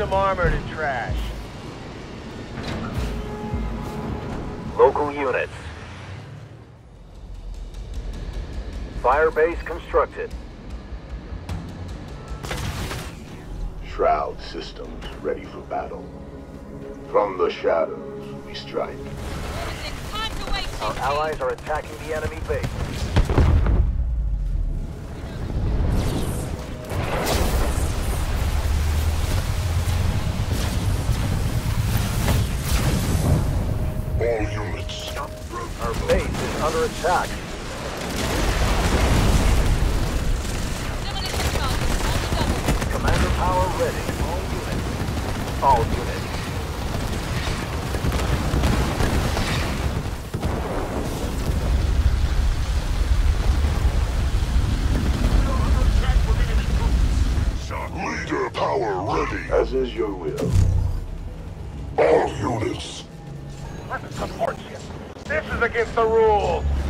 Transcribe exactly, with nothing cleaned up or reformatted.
some armor to trash. Local units. Fire base constructed. Shroud systems ready for battle. From the shadows, we strike. Our allies are attacking the enemy base. All units. Our base is under attack. Commander power ready. All units. All units. Leader power ready. As is your will. All units. What a support ship. This is against the rules.